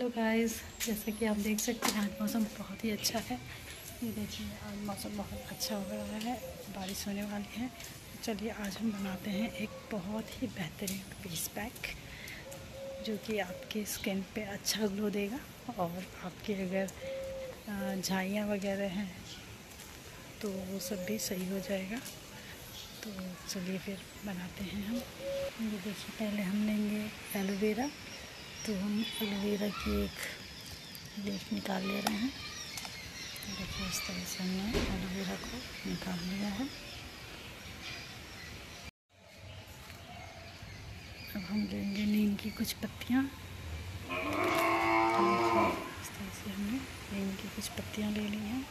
Hello guys, जैसा कि आप देख सकते हैं आज मौसम बहुत ही अच्छा है। ये देखिए आज मौसम बहुत अच्छा हो रहा है, बारिश होने वाली है। तो चलिए आज हम बनाते हैं एक बहुत ही बेहतरीन फेस पैक जो कि आपके स्किन पे अच्छा ग्लो देगा और आपके अगर झाइयाँ वगैरह हैं तो वो सब भी सही हो जाएगा। तो चलिए फिर बनाते हैं हम। ये देखिए पहले हम लेंगे एलोवेरा। तो हम एलोवेरा की एक लीफ निकाल ले रहे हैं। देखिए इस तरह से हमने एलोवेरा को निकाल लिया है। अब हम लेंगे नीम की कुछ पत्तियाँ। इस तरह से हमने नीम की कुछ पत्तियाँ ले ली हैं।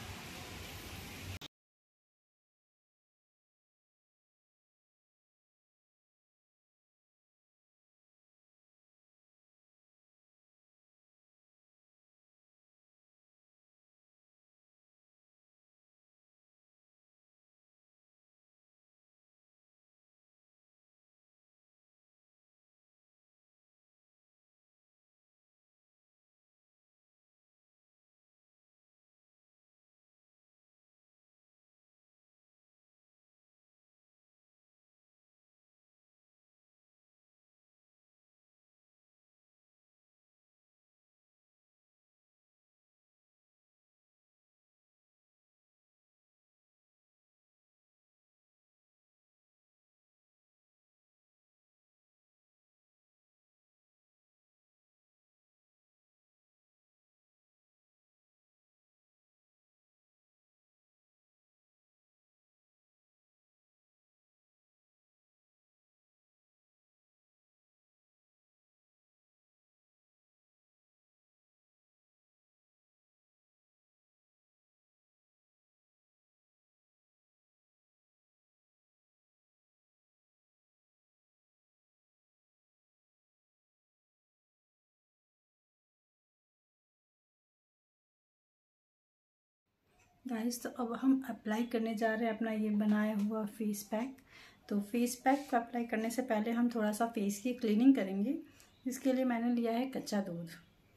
गाइस तो अब हम अप्लाई करने जा रहे हैं अपना ये बनाया हुआ फेस पैक। तो फेस पैक को अप्लाई करने से पहले हम थोड़ा सा फेस की क्लीनिंग करेंगे। इसके लिए मैंने लिया है कच्चा दूध।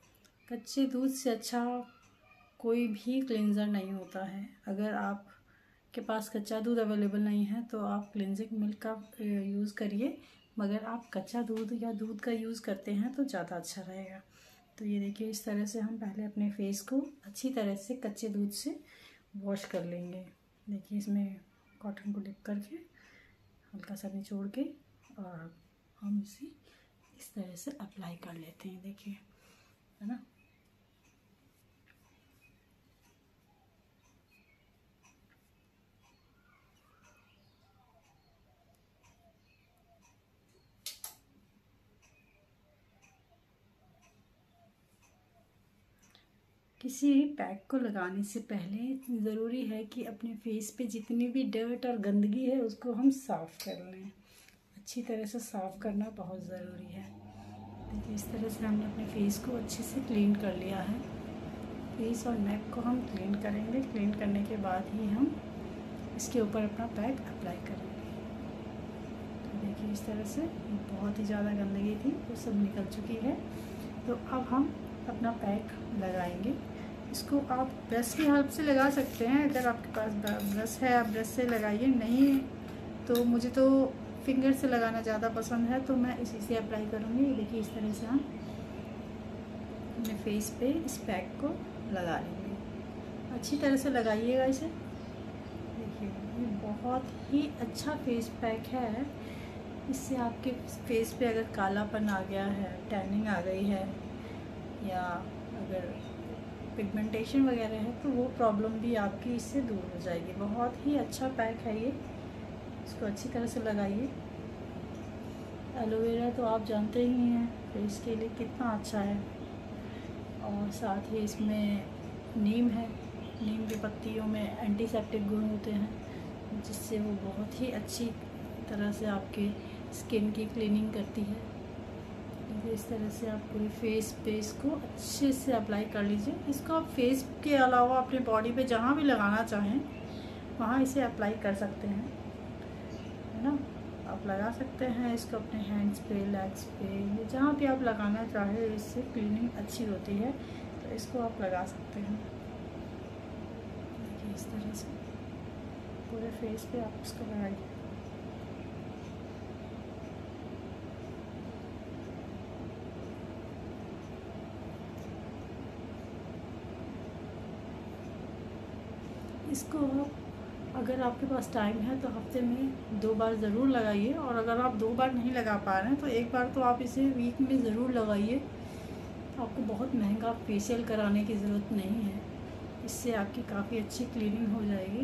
कच्चे दूध से अच्छा कोई भी क्लींजर नहीं होता है। अगर आप के पास कच्चा दूध अवेलेबल नहीं है तो आप क्लिनजिंग मिल्क का यूज़ करिए, मगर आप कच्चा दूध या दूध का यूज़ करते हैं तो ज़्यादा अच्छा रहेगा। तो ये देखिए इस तरह से हम पहले अपने फेस को अच्छी तरह से कच्चे दूध से वॉश कर लेंगे। देखिए इसमें कॉटन को डिप करके हल्का सा निचोड़ के और हम इसे इस तरह से अप्लाई कर लेते हैं। देखिए है ना। किसी भी पैक को लगाने से पहले ज़रूरी है कि अपने फेस पे जितनी भी डर्ट और गंदगी है उसको हम साफ़ कर लें। अच्छी तरह से साफ़ करना बहुत ज़रूरी है। देखिए इस तरह से हमने अपने फेस को अच्छे से क्लीन कर लिया है। फेस और नेक को हम क्लीन करेंगे। क्लीन करने के बाद ही हम इसके ऊपर अपना पैक अप्लाई करेंगे। तो देखिए इस तरह से बहुत ही ज़्यादा गंदगी थी वो सब निकल चुकी है। तो अब हम अपना पैक लगाएंगे। इसको आप ब्रश की हेल्प से लगा सकते हैं। अगर आपके पास ब्रश है आप ब्रश से लगाइए, नहीं तो मुझे तो फिंगर से लगाना ज़्यादा पसंद है तो मैं इसी से अप्लाई करूँगी। देखिए इस तरह से हम अपने फेस पे इस पैक को लगा लेंगे। अच्छी तरह से लगाइएगा इसे। देखिए ये बहुत ही अच्छा फेस पैक है। इससे आपके फेस पे अगर कालापन आ गया है, टैनिंग आ गई है या अगर पिगमेंटेशन वगैरह है तो वो प्रॉब्लम भी आपकी इससे दूर हो जाएगी। बहुत ही अच्छा पैक है ये। इसको अच्छी तरह से लगाइए। एलोवेरा तो आप जानते ही हैं फेस के लिए कितना अच्छा है, और साथ ही इसमें नीम है। नीम की पत्तियों में एंटीसेप्टिक गुण होते हैं जिससे वो बहुत ही अच्छी तरह से आपके स्किन की क्लीनिंग करती है। इस तरह से आप पूरे फेस पे इसको अच्छे से अप्लाई कर लीजिए। इसको आप फेस के अलावा अपने बॉडी पे जहाँ भी लगाना चाहें वहाँ इसे अप्लाई कर सकते हैं, है ना। आप लगा सकते हैं इसको अपने हैंड्स पे, लेग्स पे, जहाँ भी आप लगाना चाहे। इससे क्लीनिंग अच्छी होती है, तो इसको आप लगा सकते हैं। देखिए इस तरह से पूरे फेस पे आप इसको लगाइए। इसको अगर आपके पास टाइम है तो हफ्ते में 2 बार ज़रूर लगाइए, और अगर आप 2 बार नहीं लगा पा रहे हैं तो एक बार तो आप इसे वीक में ज़रूर लगाइए। आपको बहुत महंगा फेशियल कराने की ज़रूरत नहीं है, इससे आपकी काफ़ी अच्छी क्लीनिंग हो जाएगी।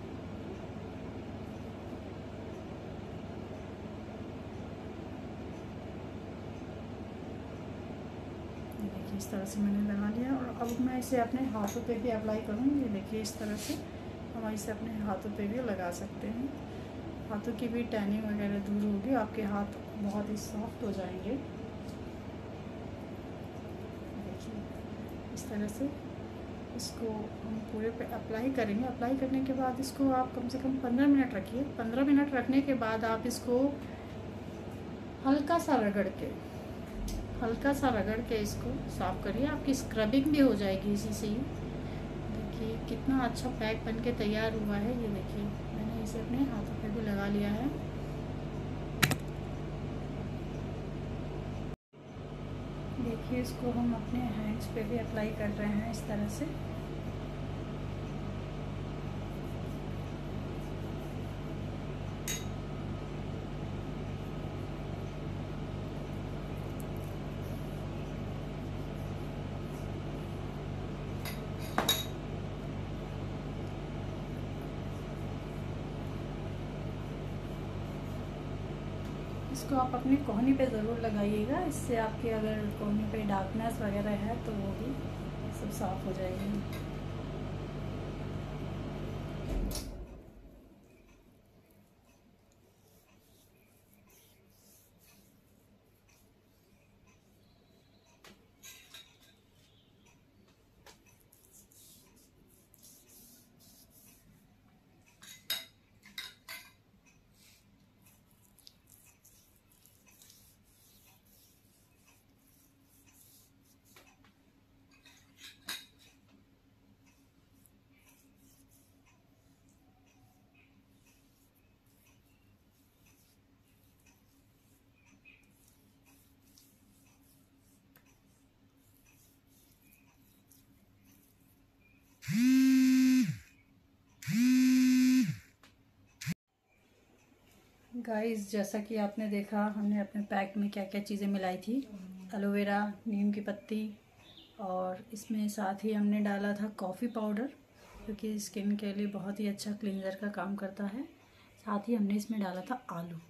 देखिए इस तरह से मैंने लगा लिया, और अब मैं इसे अपने हाथों पे भी अप्लाई करूँगी। देखिए इस तरह से हम इसे अपने हाथों पे भी लगा सकते हैं। हाथों की भी टैनिंग वगैरह दूर होगी, आपके हाथ बहुत ही सॉफ्ट हो जाएंगे। देखिए इस तरह से इसको हम पूरे पे अप्लाई करेंगे। अप्लाई करने के बाद इसको आप कम से कम 15 मिनट रखिए। 15 मिनट रखने के बाद आप इसको हल्का सा रगड़ के इसको साफ़ करिए। आपकी स्क्रबिंग भी हो जाएगी इसी से ही। देखिए कितना अच्छा पैक बन के तैयार हुआ है। ये देखिए मैंने इसे अपने हाथों पे भी लगा लिया है। देखिए इसको हम अपने हैंड्स पे भी अप्लाई कर रहे हैं इस तरह से। इसको आप अपने कोहनी पे ज़रूर लगाइएगा, इससे आपके अगर कोहनी पे डार्कनेस वगैरह है तो वो भी सब साफ़ हो जाएगी। गाइस जैसा कि आपने देखा, हमने अपने पैक में क्या क्या चीज़ें मिलाई थी। एलोवेरा, नीम की पत्ती, और इसमें साथ ही हमने डाला था कॉफ़ी पाउडर, क्योंकि स्किन के लिए बहुत ही अच्छा क्लींजर का काम करता है। साथ ही हमने इसमें डाला था आलू।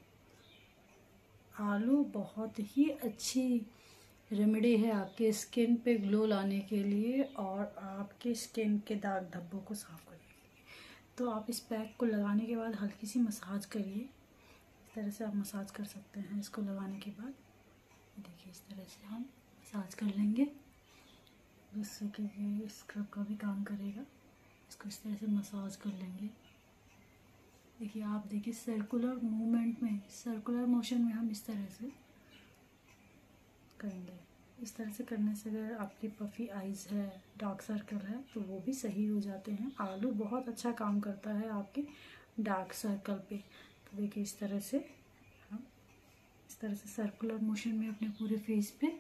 आलू बहुत ही अच्छी रेमेडी है आपके स्किन पे ग्लो लाने के लिए, और आपके स्किन के दाग धब्बों को साफ़ करने के लिए। तो आप इस पैक को लगाने के बाद हल्की सी मसाज करिए। इस तरह से आप मसाज कर सकते हैं इसको लगाने के बाद। देखिए इस तरह से हम मसाज कर लेंगे, जिससे कि ये स्क्रब का भी काम करेगा। इसको इस तरह से मसाज कर लेंगे। देखिए आप देखिए सर्कुलर मूवमेंट में, सर्कुलर मोशन में हम इस तरह से करेंगे। इस तरह से करने से अगर आपकी पफ़ी आइज़ है, डार्क सर्कल है, तो वो भी सही हो जाते हैं। आलू बहुत अच्छा काम करता है आपके डार्क सर्कल पे। तो देखिए इस तरह से हम इस तरह से सर्कुलर मोशन में अपने पूरे फेस पे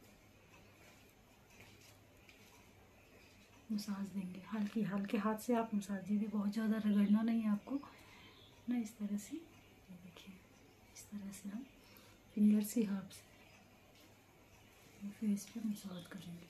मसाज देंगे। हल्के हाथ से आप मसाज दीजिए, बहुत ज़्यादा रगड़ना नहीं है आपको ना। इस तरह से ये देखिए इस तरह से हम फिंगर्स की हेल्प से फेस पे मसाज करेंगे।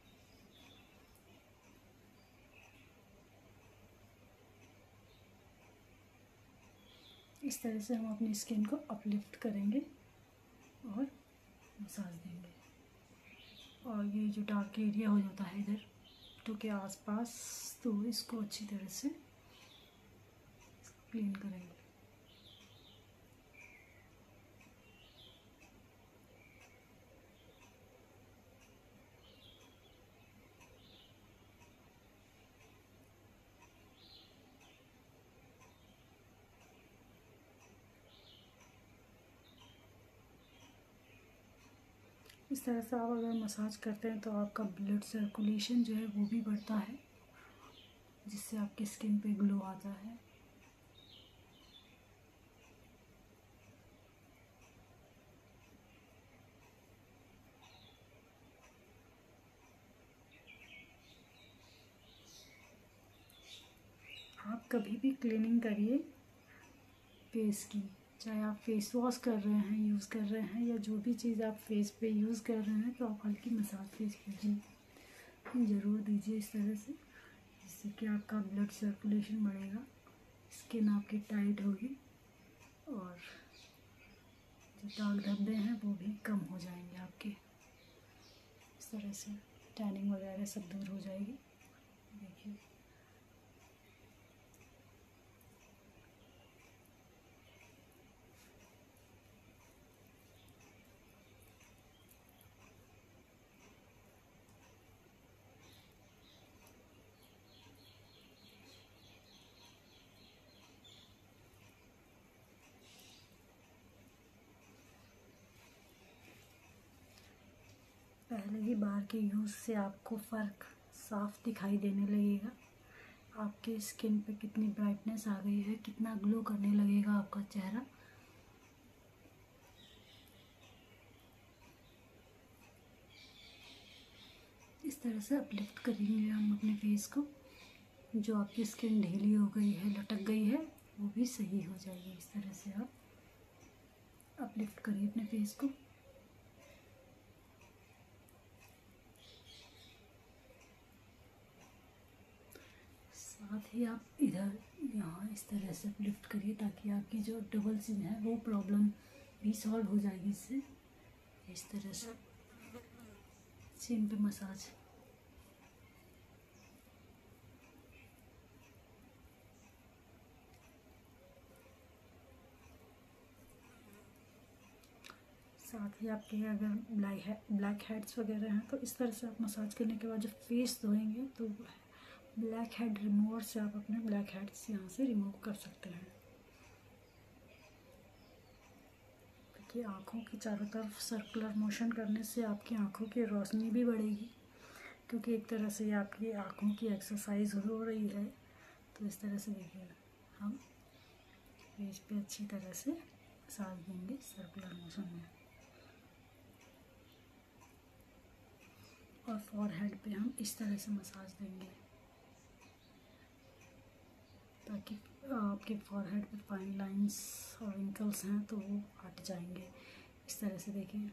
इस तरह से हम अपनी स्किन को अपलिफ्ट करेंगे और मसाज देंगे। और ये जो डार्क एरिया हो जाता है इधर तो के आसपास, तो इसको अच्छी तरह से क्लीन करेंगे। इस तरह से आप अगर मसाज करते हैं तो आपका ब्लड सर्कुलेशन जो है वो भी बढ़ता है, जिससे आपकी स्किन पे ग्लो आता है। आप कभी भी क्लीनिंग करिए फेस की, चाहे आप फेस वॉश कर रहे हैं, यूज़ कर रहे हैं, या जो भी चीज़ आप फेस पे यूज़ कर रहे हैं, तो आप हल्की मसाज फेस कीजिए, ज़रूर दीजिए इस तरह से, जिससे कि आपका ब्लड सर्कुलेशन बढ़ेगा, स्किन आपकी टाइट होगी और जो दाग धब्बे हैं वो भी कम हो जाएंगे आपके। इस तरह से टैनिंग वगैरह सब दूर हो जाएगी। देखिए पहले ही बार के यूज़ से आपको फ़र्क साफ दिखाई देने लगेगा। आपके स्किन पे कितनी ब्राइटनेस आ गई है, कितना ग्लो करने लगेगा आपका चेहरा। इस तरह से अपलिफ्ट करेंगे हम अपने फेस को। जो आपकी स्किन ढीली हो गई है, लटक गई है, वो भी सही हो जाएगी। इस तरह से आप अपलिफ्ट करिए अपने फेस को। साथ ही आप इधर यहाँ इस तरह से अपलिफ्ट करिए, ताकि आपकी जो डबल चिन है वो प्रॉब्लम भी सॉल्व हो जाएगी इससे। इस तरह से चिन पे मसाज। साथ ही आपके अगर ब्लैक हेड्स वगैरह हैं तो इस तरह से आप मसाज करने के बाद जब फेस धोएंगे तो ब्लैक हेड रिमूवर से आप अपने ब्लैक हेड्स यहाँ से रिमूव कर सकते हैं। क्योंकि आँखों की चारों तरफ सर्कुलर मोशन करने से आपकी आँखों की रोशनी भी बढ़ेगी, क्योंकि एक तरह से आपकी आँखों की एक्सरसाइज हो रही है। तो इस तरह से देखिए हम फेस पे अच्छी तरह से मसाज देंगे सर्कुलर मोशन में। और फॉरहेड पे हम इस तरह से मसाज देंगे, ताकि आपके फॉरहेड पे फाइन लाइंस और रिंकल्स हैं तो वो हट जाएंगे। इस तरह से देखिए।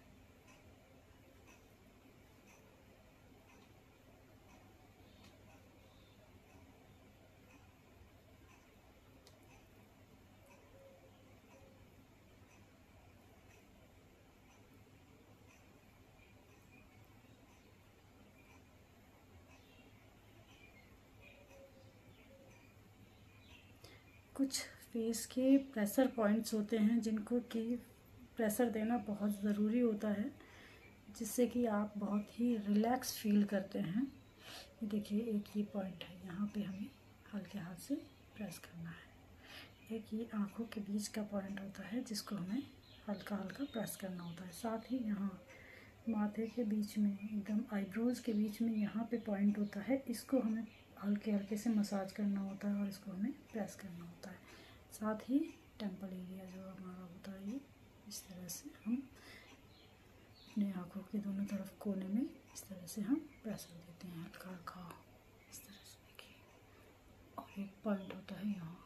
कुछ फेस के प्रेशर पॉइंट्स होते हैं जिनको कि प्रेशर देना बहुत ज़रूरी होता है, जिससे कि आप बहुत ही रिलैक्स फील करते हैं। ये देखिए एक ये पॉइंट है, यहाँ पे हमें हल्के हाथ से प्रेस करना है। एक ये आँखों के बीच का पॉइंट होता है जिसको हमें हल्का हल्का प्रेस करना होता है। साथ ही यहाँ माथे के बीच में एकदम आईब्रोज़ के बीच में यहाँ पे पॉइंट होता है, इसको हमें हल्के हल्के से मसाज करना होता है और इसको हमें प्रेस करना होता है। साथ ही टेम्पल एरिया जो हमारा होता है, ये इस तरह से हम अपने आँखों के दोनों तरफ कोने में इस तरह से हम प्रेशर देते हैं हल्का हल्का। इस तरह से देखिए। और एक पॉइंट होता है यहाँ।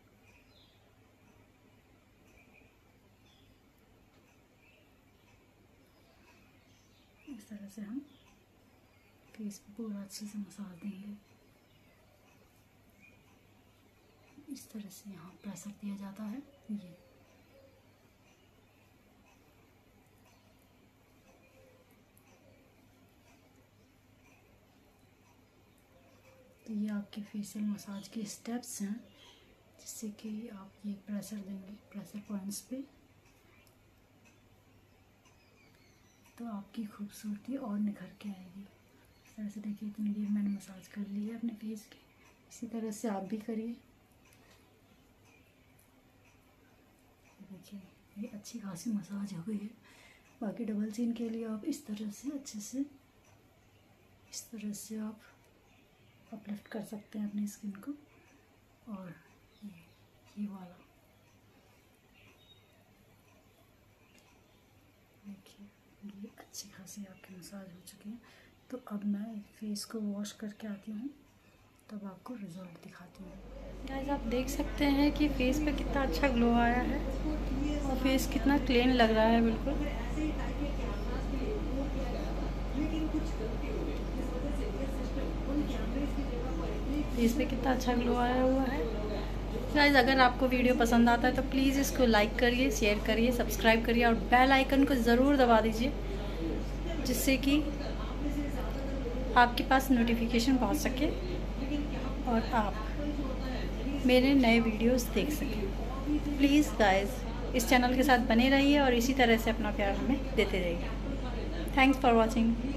इस तरह से हम फेस पे पूरा अच्छे से मसाज देंगे। इस तरह से यहाँ प्रेशर दिया जाता है। ये तो ये आपके फेशियल मसाज के स्टेप्स हैं, जिससे कि आप ये प्रेशर देंगे प्रेशर पॉइंट्स पे, तो आपकी खूबसूरती और निखर के आएगी। इस तरह से देखिए इतनी देर मैंने मसाज कर ली है अपने फेस की। इसी तरह से आप भी करिए। देखिए ये अच्छी खासी मसाज हो गई है। बाकी डबल चिन के लिए आप इस तरह से अच्छे से इस तरह से आप अपलिफ्ट कर सकते हैं अपनी स्किन को। और ये वाला देखिए, ये अच्छी खासी आपकी मसाज हो चुकी है। तो अब मैं फेस को वॉश करके आती हूँ, तब आपको रिजल्ट दिखाती हूँ। गाइस आप देख सकते हैं कि फेस पे कितना अच्छा ग्लो आया है और फेस कितना क्लीन लग रहा है बिल्कुल। फेस पे कितना अच्छा ग्लो आया हुआ है। गाइस अगर आपको वीडियो पसंद आता है तो प्लीज़ इसको लाइक करिए, शेयर करिए, सब्सक्राइब करिए और बेल आइकन को ज़रूर दबा दीजिए, जिससे कि आपके पास नोटिफिकेशन पहुंच सके और आप मेरे नए वीडियोस देख सकें। प्लीज़ गाइस इस चैनल के साथ बने रहिए और इसी तरह से अपना प्यार हमें देते रहिए। Thanks for watching.